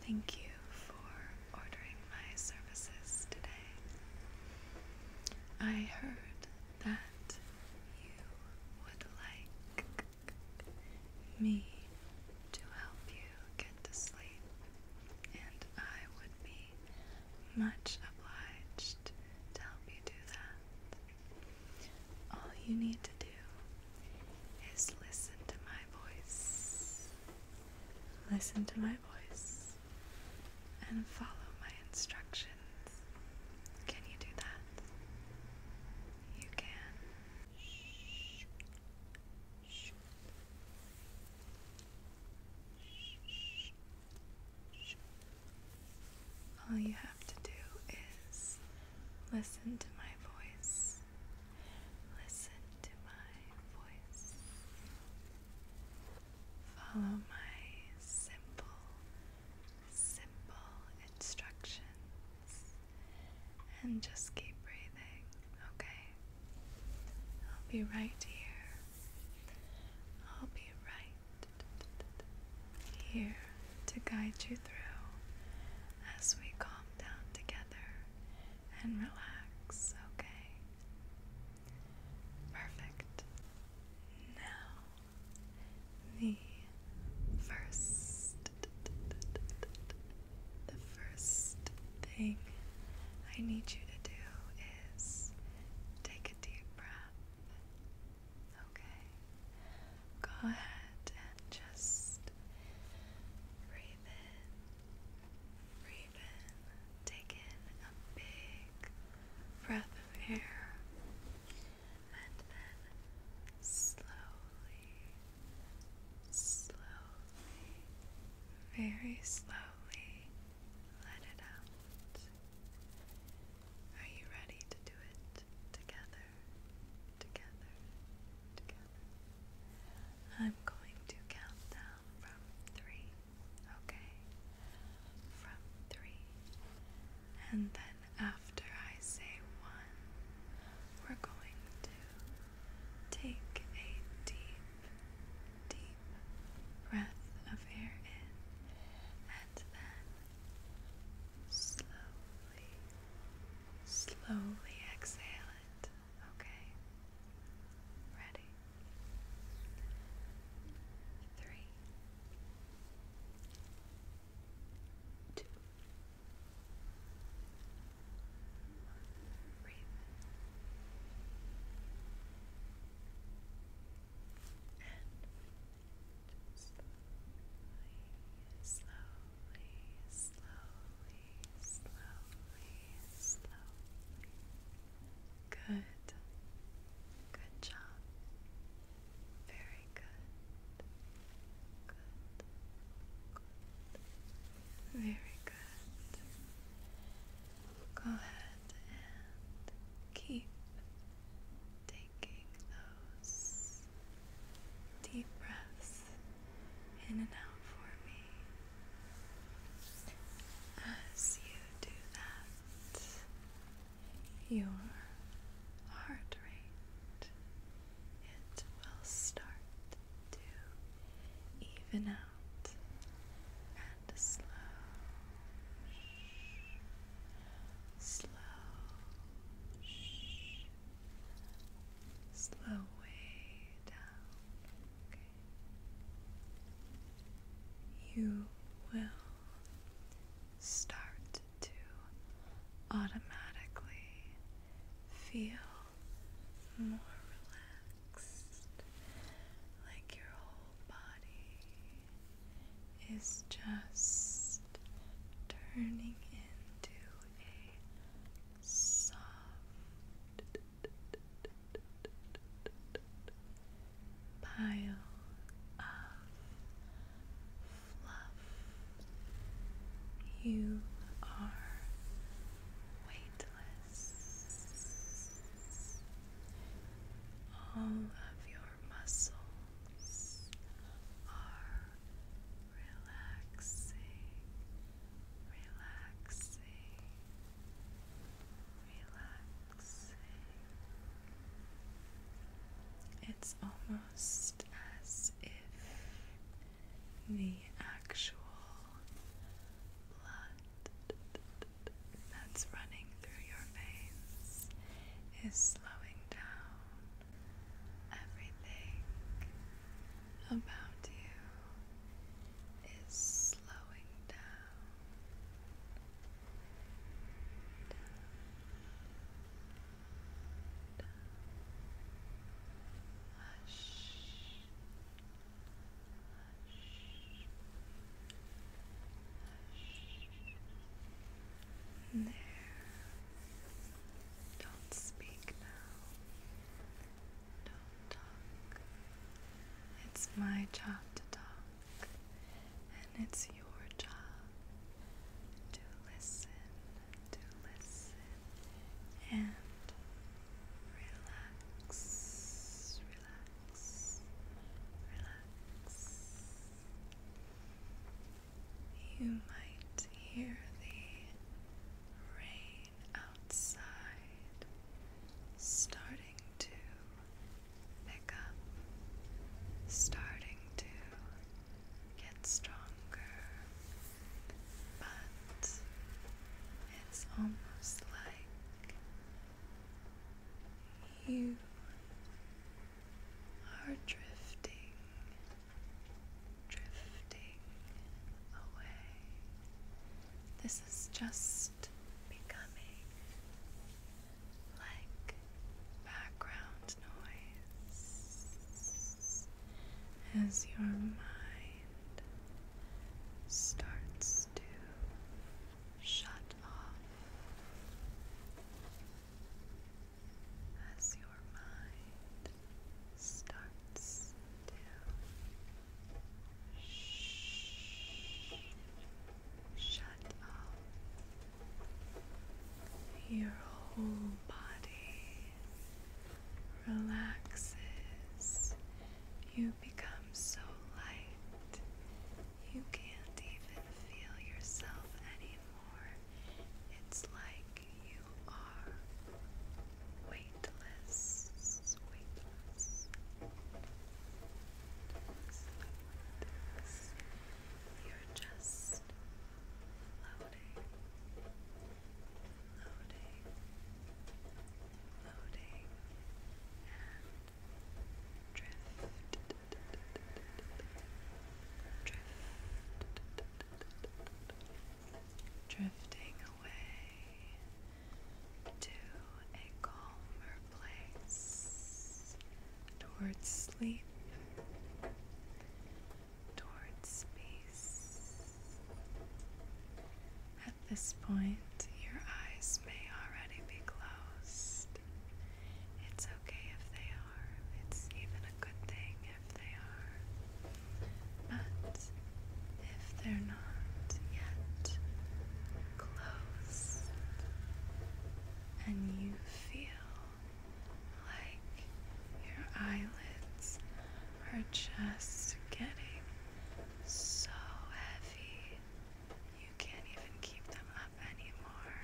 Thank you for ordering my services today. I heard that you would like me to help you get to sleep, and I would be much obliged to help you do that. All you need to do is listen to my voice. Listen to my voice and follow my instructions. Can you do that? You can. All you have to do is listen to my voice. Listen to my voice. Follow my simple instructions. And just keep breathing, okay? I'll be right here. I'll be right here to guide you through as we calm down together and relax, okay? Perfect. Now, the first thing I need you to do is take a deep breath. Okay? Go ahead and just breathe in. Breathe in. Take in a big breath of air. And then slowly, very slowly, let it out. Are you ready to do it together? Together. I'm going to count down from 3, okay? From 3. And then after I say 1, we're going to take a deep breath of air in, and then slowly exhale it, okay? Ready? 3, 2, 1. Breathe in. And slowly. Good job. Very good. Very good. Go ahead and keep taking those deep breaths in and out for me. As you do that, your heart rate, it will start to even out and slow way down. Okay. You will start to automatically feel more relaxed, like your whole body is just turning into a soft pile of fluff. You are weightless. All of your muscles are relaxing. It's almost as if the actual is slowing down. Everything about you is slowing down. Hush. There. Don't speak now. Don't talk. It's my job to talk, and it's your job to listen, and relax, relax, relax. You might hear the rain outside starting to pick up, starting to get stronger, but it's almost like you are drifting away. This is just becoming like background noise as your mind starts to shut off, as your mind starts to shut off. Your whole body relaxes. You become so light. You can't even feel yourself anymore. It's like you are weightless. You're just floating, and drifting away to a calmer place, towards sleep, towards peace. At this point, your eyes may already be closed. It's okay if they are. It's even a good thing if they are. But if they're not yet closed, and you feel like your eyelids are just getting so heavy, you can't even keep them up anymore,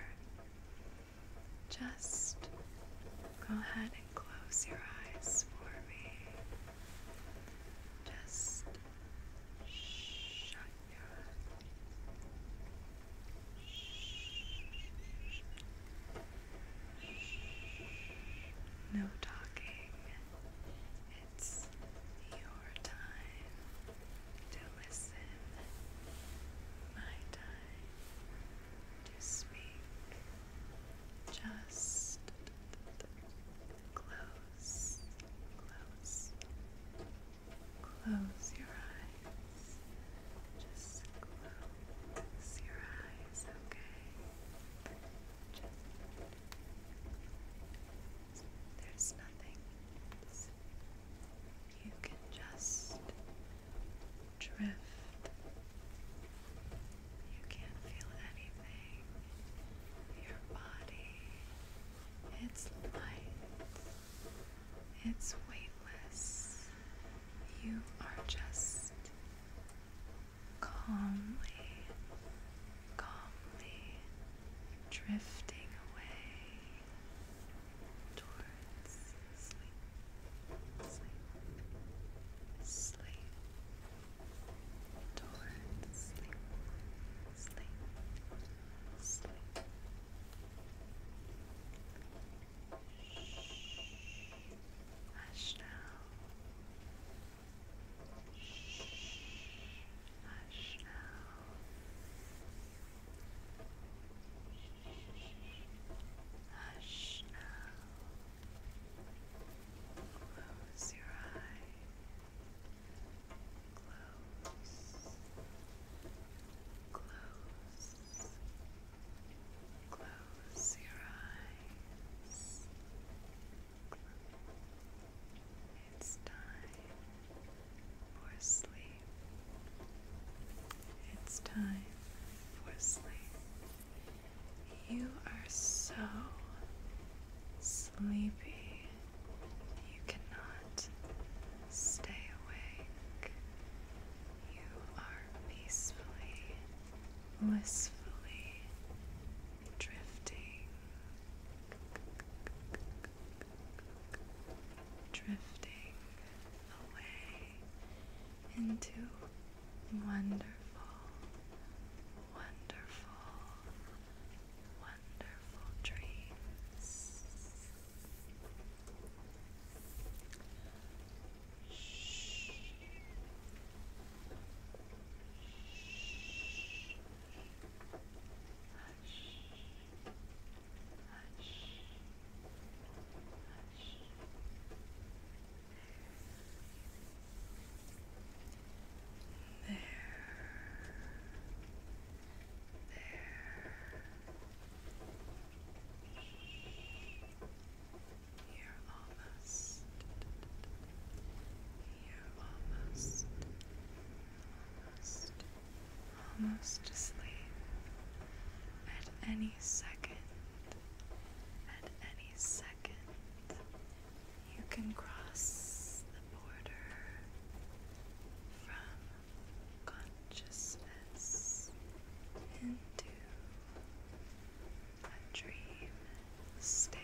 just go ahead and close your eyes for me. Just shut your eyes. No talking. It's your time to listen. My time to speak. Just close your eyes. Just close your eyes, okay? There's nothing. You can just drift. You can't feel anything. Your body, it's light. It's weightless. You are just calmly drifting away towards sleep, towards sleep. time for sleep. You are so sleepy, you cannot stay awake. You are peacefully, blissfully drifting, drifting away into wonderful, wonderful, wonderful dreams. Almost asleep. At any second, you can cross the border from consciousness into a dream state.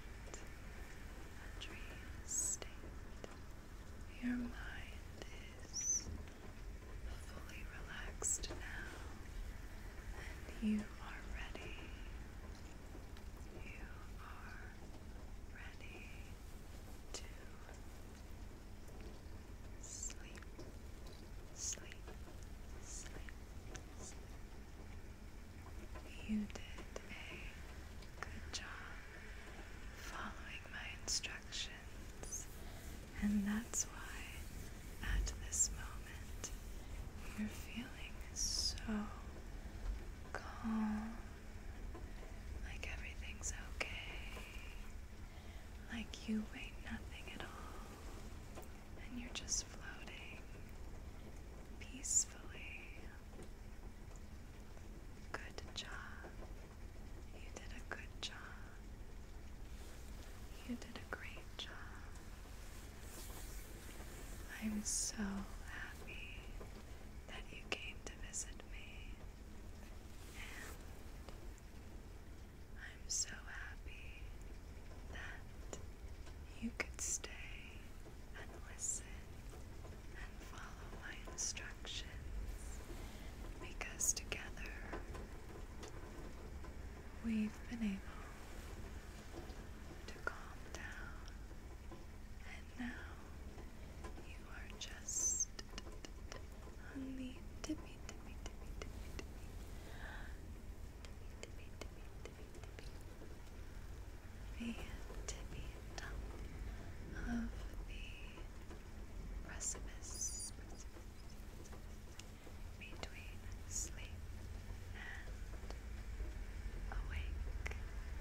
Your mind is fully relaxed now, and you are ready. You are ready to sleep, sleep, sleep, sleep. You did a good job following my instructions, and that's why at this moment you're feeling so calm, like everything's okay, like you weigh nothing at all, and you're just floating peacefully. Good job. You did a good job. You did a great job. I'm so happy that you came to visit me, and I'm so happy that you could stay and listen and follow my instructions, because together we've been able to calm down, and now you are just on the tippy, tippy, tippy, tippy, tippy, tippy, tippy, tippy, tippy, the tippy top of the precipice between sleep and awake.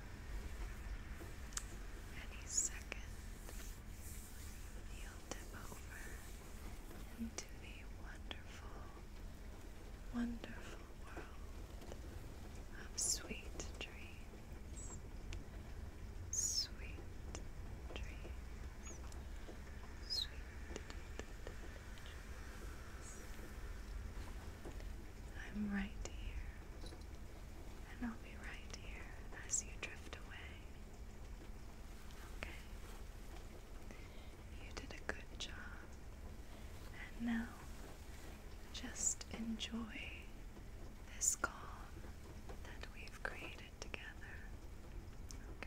Any second, you'll tip over into the wonderful, wonderful world of sweet dreams. Sweet dreams. Sweet dreams. I'm right here, and I'll be right here as you drift away. Okay? You did a good job. And now, just enjoy this calm that we've created together. Okay?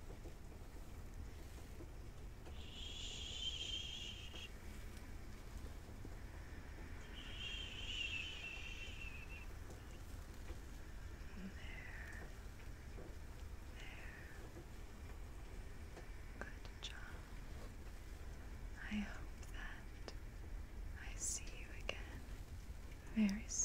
Good job. I hope that I see you again very soon.